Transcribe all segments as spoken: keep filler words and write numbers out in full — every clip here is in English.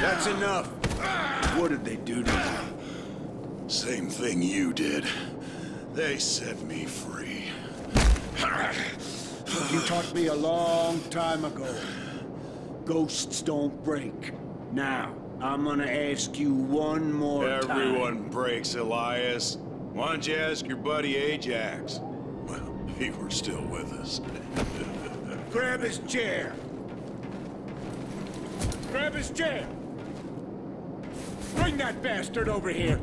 That's enough. What did they do to you? Same thing you did. They set me free. You taught me a long time ago. Ghosts don't break. Now, I'm gonna ask you one more time. Everyone breaks, Elias. Why don't you ask your buddy Ajax? Well, he were still with us. Grab his chair. Grab his chair. Bring that bastard over here.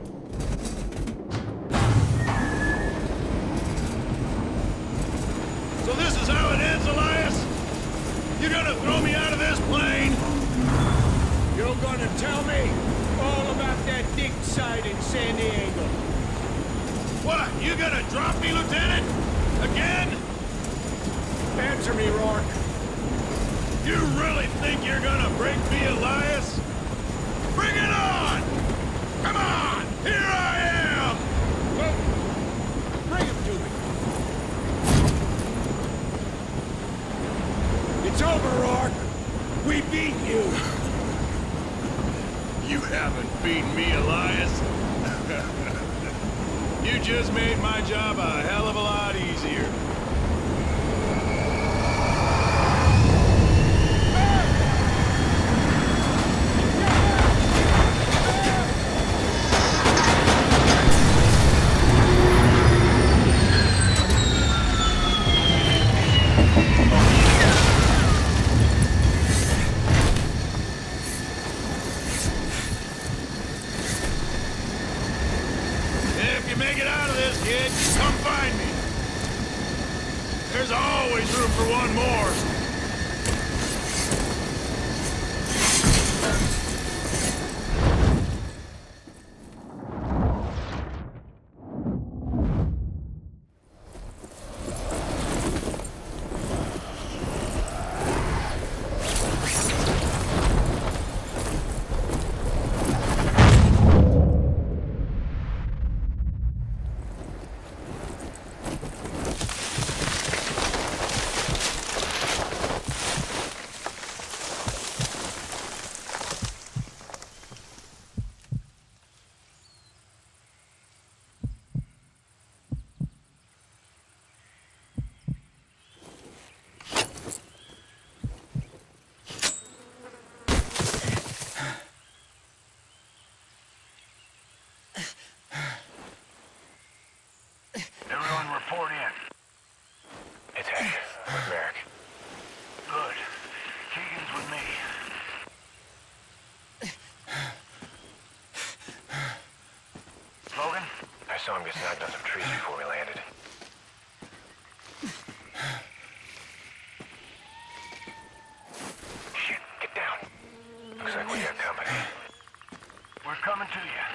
So this is how it ends, Elias? You're gonna throw me out of this plane? You're gonna tell me all about that dig site in San Diego. What? You gonna drop me, Lieutenant? Again? Answer me, Rourke. You really think you're gonna break me, Elias? Bring it on! Come on! Here I am! Well, bring him to me. It's over, Rourke. We beat you. You haven't beaten me, Elias. You just made my job a hell of a lot easier. There's always room for one more. Everyone report in. It's Hank. I'm with Merrick. Good. Keegan's with me. Logan? I saw him get snagged on some trees before we landed. Shit, get down. Looks like we got company. We're coming to you.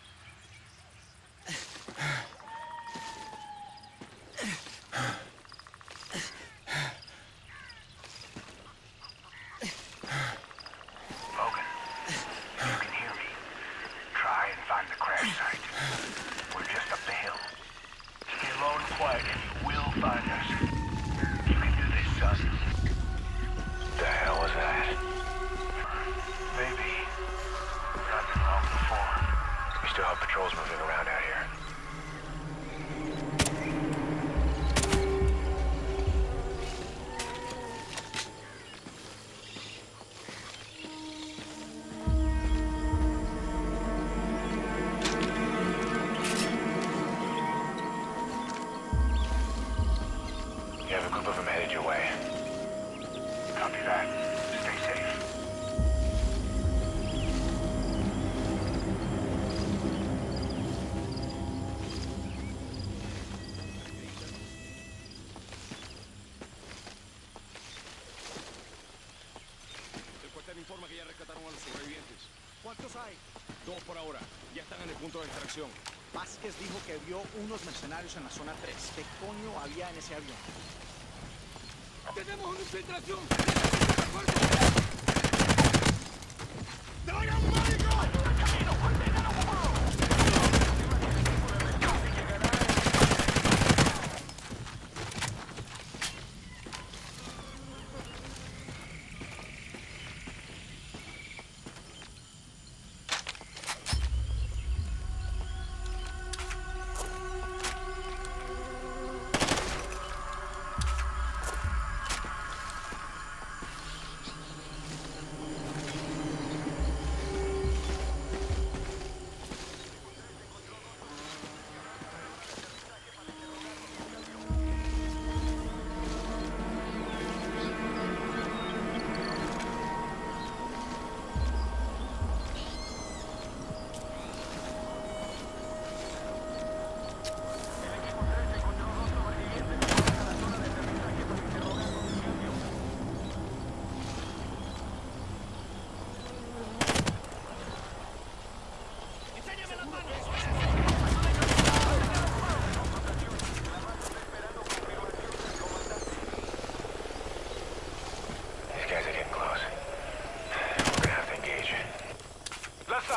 Patrols moving around out here. You have a group of them headed your way. Copy that. Stay safe. Informa que ya rescataron a los sobrevivientes. ¿Cuántos hay? Dos por ahora. Ya están en el punto de extracción. Vázquez dijo que vio unos mercenarios en la zona tres. ¿Qué coño había en ese avión? ¡Tenemos una infiltración!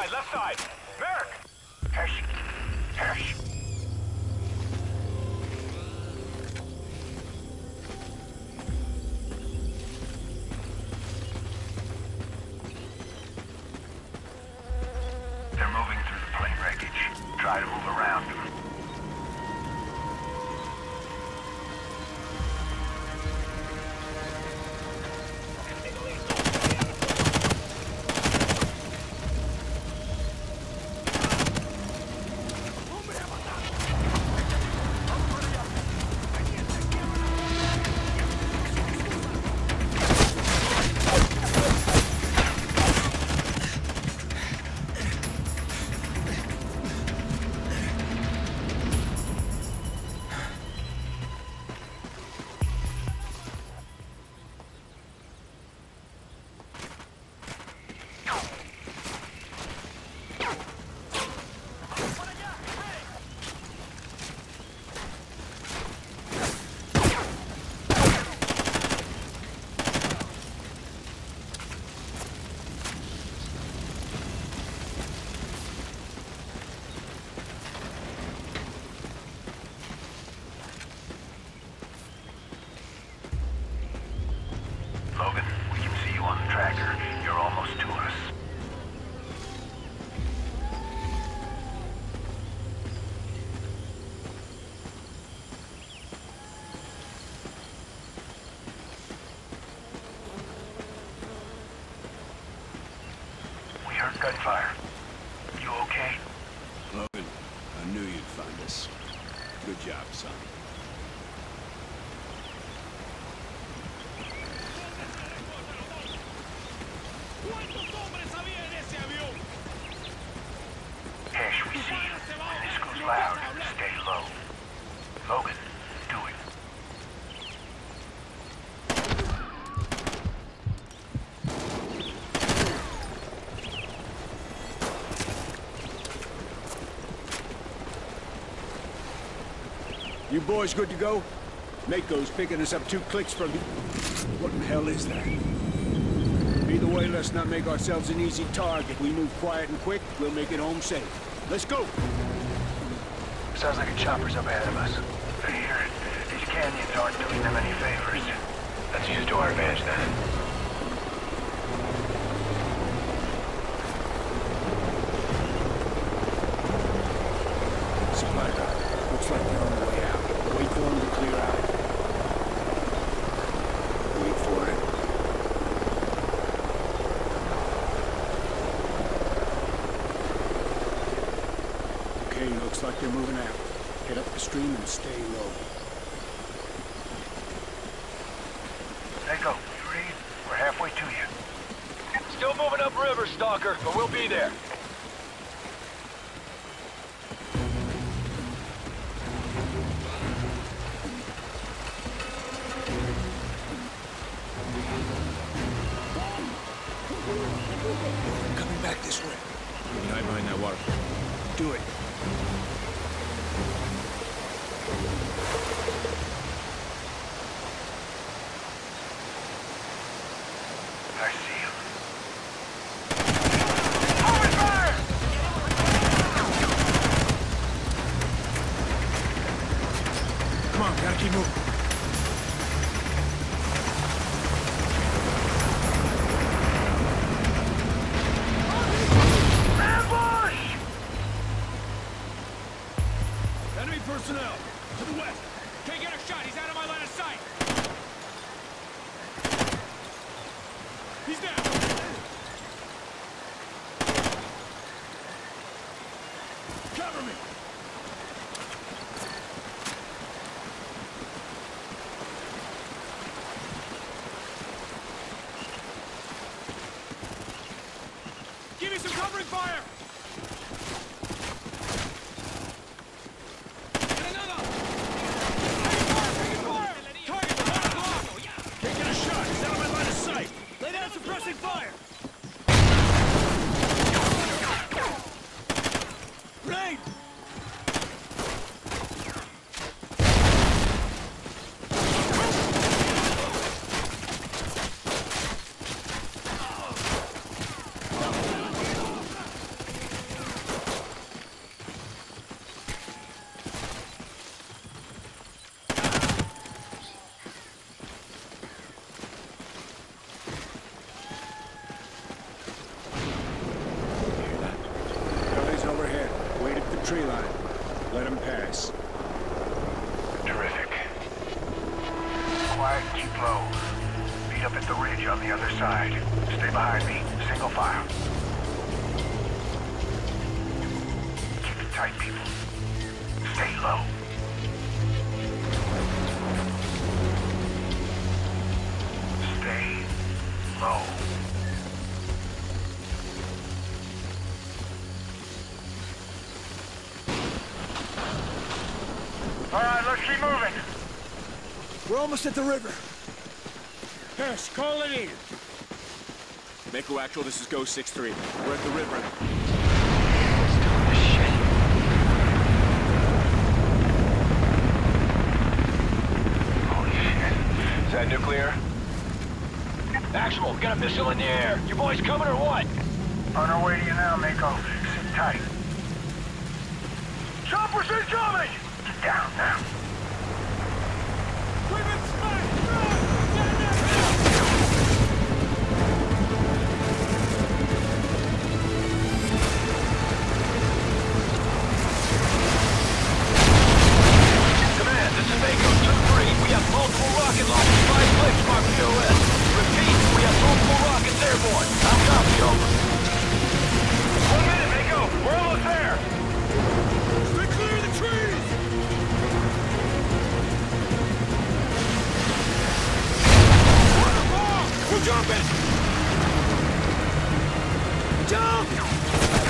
side, left side. Merrick! Hesh. Hesh. They're moving through the plane wreckage. Try to move around them. Logan, we can see you on the tracker. You're almost to us. We heard gunfire. You okay? Logan, I knew you'd find us. Good job, son. Hesh, we see you. This goes loud. Stay low. Logan, do it. You boys good to go? Mako's picking us up two clicks from you. What the hell is that? Either way, let's not make ourselves an easy target. We move quiet and quick, we'll make it home safe. Let's go! Sounds like a chopper's up ahead of us. I hear it. These canyons aren't doing them any favors. Let's use it to our advantage then. Supply drop. Looks like they're on the way out. Wait for them to clear out. Wait for it. Okay, looks like they're moving out. Head up the stream and stay low. Echo, you read? We're halfway to you. Still moving upriver, Stalker, but we'll be there. Coming back this way. Hide behind that water. Do it. I see him. Come on, gotta keep moving. Enemy personnel! To the west! Can't get a shot! He's out of my line of sight! He's down! Cover me! Give me some covering fire! Suppressing fire! Rain! tree line. Let him pass. Terrific. Quiet and keep low. Meet up at the ridge on the other side. Stay behind me. Single file. Keep it tight, people. Stay low. Stay low. All right, let's keep moving. We're almost at the river. Hess, call it in. Mako actual, this is Go six three. We're at the river. Holy shit. Is that nuclear? Actual, got a missile in the air. You boys coming or what? On our way to you now, Mako. Sit tight. Choppers incoming! Get down now. We've been smashed! Run! Command, this is Mako two three. We have multiple rocket launches, five clicks marked P O S. Repeat, we have multiple rockets airborne. I'll copy, over. One minute, Mako. We're almost there. Stay clear of the trees! We're jumping! Jump!